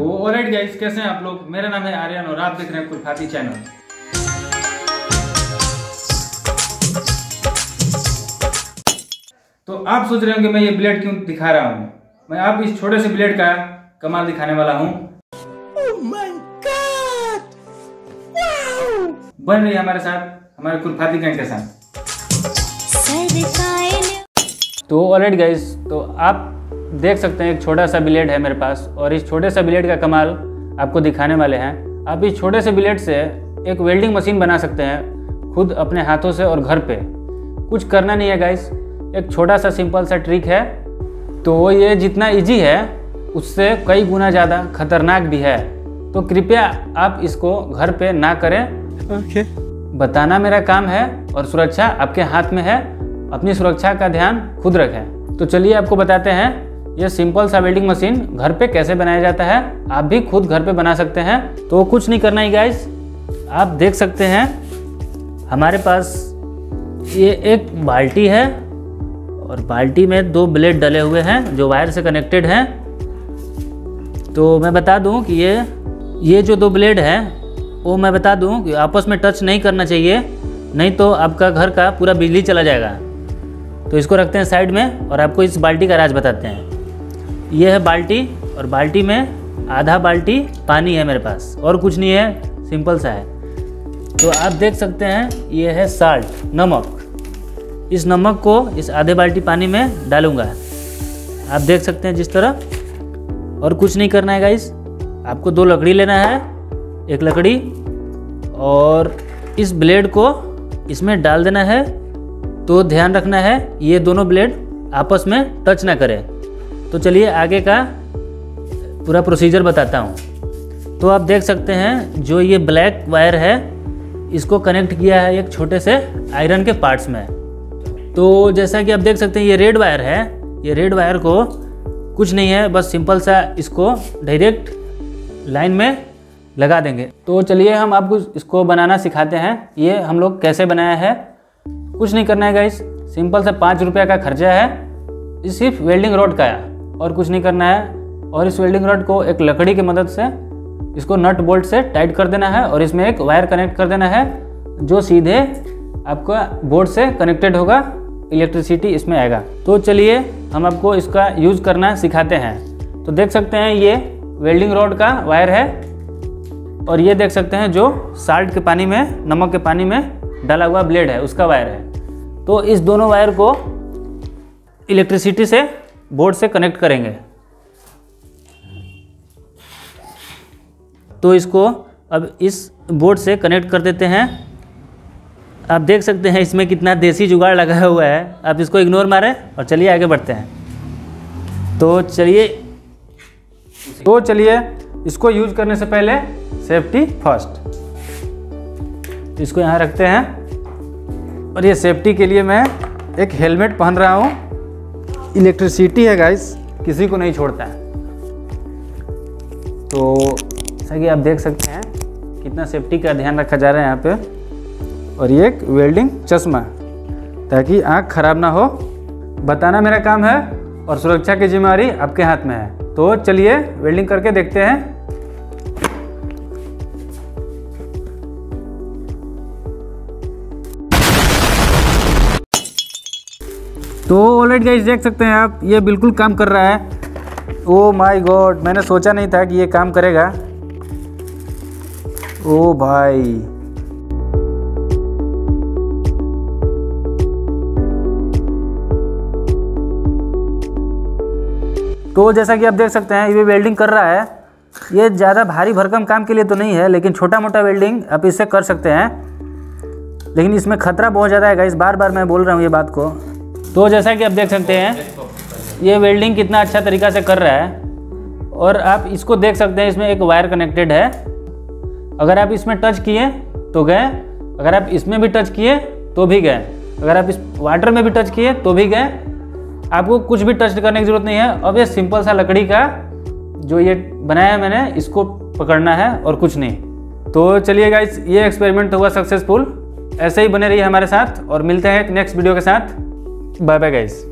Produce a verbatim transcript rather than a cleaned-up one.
तो alright guys, कैसे हैं आप लोग। मेरा नाम है आर्यन और आप देख रहे हैं खुरफाती चैनल। तो आप सोच रहे होंगे मैं ये ब्लेड क्यों दिखा रहा हूँ। मैं आप इस छोटे से ब्लेड का कमाल दिखाने वाला हूँ। oh my God! wow! बन रही है हमारे साथ, हमारे खुरफाती गैंग के साथ। तो ऑलराइट गाइस, तो आप देख सकते हैं एक छोटा सा ब्लेड है मेरे पास और इस छोटे सा ब्लेड का कमाल आपको दिखाने वाले हैं। आप इस छोटे से ब्लेड से एक वेल्डिंग मशीन बना सकते हैं खुद अपने हाथों से और घर पे। कुछ करना नहीं है गाइस, एक छोटा सा सिंपल सा ट्रिक है। तो ये जितना इजी है उससे कई गुना ज़्यादा खतरनाक भी है। तो कृपया आप इसको घर पे ना करें। okay. बताना मेरा काम है और सुरक्षा आपके हाथ में है। अपनी सुरक्षा का ध्यान खुद रखें। तो चलिए आपको बताते हैं ये सिंपल सा वेल्डिंग मशीन घर पे कैसे बनाया जाता है। आप भी खुद घर पे बना सकते हैं। तो कुछ नहीं करना ही गाइस, आप देख सकते हैं हमारे पास ये एक बाल्टी है और बाल्टी में दो ब्लेड डले हुए हैं जो वायर से कनेक्टेड हैं। तो मैं बता दूं कि ये ये जो दो ब्लेड हैं वो मैं बता दूं कि आपस में टच नहीं करना चाहिए, नहीं तो आपका घर का पूरा बिजली चला जाएगा। तो इसको रखते हैं साइड में और आपको इस बाल्टी का राज बताते हैं। ये है बाल्टी और बाल्टी में आधा बाल्टी पानी है मेरे पास और कुछ नहीं है, सिंपल सा है। तो आप देख सकते हैं ये है साल्ट, नमक। इस नमक को इस आधे बाल्टी पानी में डालूंगा, आप देख सकते हैं जिस तरह। और कुछ नहीं करना है गाइस, आपको दो लकड़ी लेना है, एक लकड़ी, और इस ब्लेड को इसमें डाल देना है। तो ध्यान रखना है ये दोनों ब्लेड आपस में टच ना करें। तो चलिए आगे का पूरा प्रोसीजर बताता हूँ। तो आप देख सकते हैं जो ये ब्लैक वायर है इसको कनेक्ट किया है एक छोटे से आयरन के पार्ट्स में। तो जैसा कि आप देख सकते हैं ये रेड वायर है। ये रेड वायर को कुछ नहीं है, बस सिंपल सा इसको डायरेक्ट लाइन में लगा देंगे। तो चलिए हम आपको इसको बनाना सिखाते हैं। ये हम लोग कैसे बनाया है। कुछ नहीं करना है गाइस, सिंपल सा पाँच रुपया का खर्चा है, ये सिर्फ वेल्डिंग रॉड का है और कुछ नहीं करना है। और इस वेल्डिंग रॉड को एक लकड़ी की मदद से इसको नट बोल्ट से टाइट कर देना है और इसमें एक वायर कनेक्ट कर देना है जो सीधे आपका बोर्ड से कनेक्टेड होगा, इलेक्ट्रिसिटी इसमें आएगा। तो चलिए हम आपको इसका यूज़ करना सिखाते हैं। तो देख सकते हैं ये वेल्डिंग रॉड का वायर है और ये देख सकते हैं जो साल्ट के पानी में, नमक के पानी में डाला हुआ ब्लेड है उसका वायर है। तो इस दोनों वायर को इलेक्ट्रिसिटी से बोर्ड से कनेक्ट करेंगे। तो इसको अब इस बोर्ड से कनेक्ट कर देते हैं। आप देख सकते हैं इसमें कितना देसी जुगाड़ लगा हुआ है, आप इसको इग्नोर मारें और चलिए आगे बढ़ते हैं। तो चलिए तो चलिए इसको यूज करने से पहले सेफ्टी फर्स्ट। इसको यहाँ रखते हैं और ये सेफ्टी के लिए मैं एक हेलमेट पहन रहा हूँ। इलेक्ट्रिसिटी है गाइस, किसी को नहीं छोड़ता है। तो जैसा कि आप देख सकते हैं कितना सेफ्टी का ध्यान रखा जा रहा है यहाँ पे। और ये एक वेल्डिंग चश्मा ताकि आँख खराब ना हो। बताना मेरा काम है और सुरक्षा की जिम्मेदारी आपके हाथ में है। तो चलिए वेल्डिंग करके देखते हैं। तो ऑलराइट गाइस, देख सकते हैं आप ये बिल्कुल काम कर रहा है। ओ माय गॉड, मैंने सोचा नहीं था कि ये काम करेगा। ओ भाई, तो जैसा कि आप देख सकते हैं ये वेल्डिंग कर रहा है। ये ज़्यादा भारी भरकम काम के लिए तो नहीं है, लेकिन छोटा मोटा वेल्डिंग आप इससे कर सकते हैं। लेकिन इसमें खतरा बहुत ज़्यादा है गाइस, बार बार मैं बोल रहा हूँ ये बात को। तो जैसा कि आप देख सकते हैं ये वेल्डिंग कितना अच्छा तरीक़ा से कर रहा है। और आप इसको देख सकते हैं इसमें एक वायर कनेक्टेड है। अगर आप इसमें टच किए तो गए, अगर आप इसमें भी टच किए तो भी गए, अगर आप इस वाटर में भी टच किए तो भी गए। आपको कुछ भी टच करने की ज़रूरत नहीं है। अब ये सिंपल सा लकड़ी का जो ये बनाया है मैंने, इसको पकड़ना है और कुछ नहीं। तो चलिए गाइस, ये एक्सपेरिमेंट हुआ सक्सेसफुल। ऐसे ही बने रहिए हमारे साथ और मिलते हैं एक नेक्स्ट वीडियो के साथ। Bye bye guys.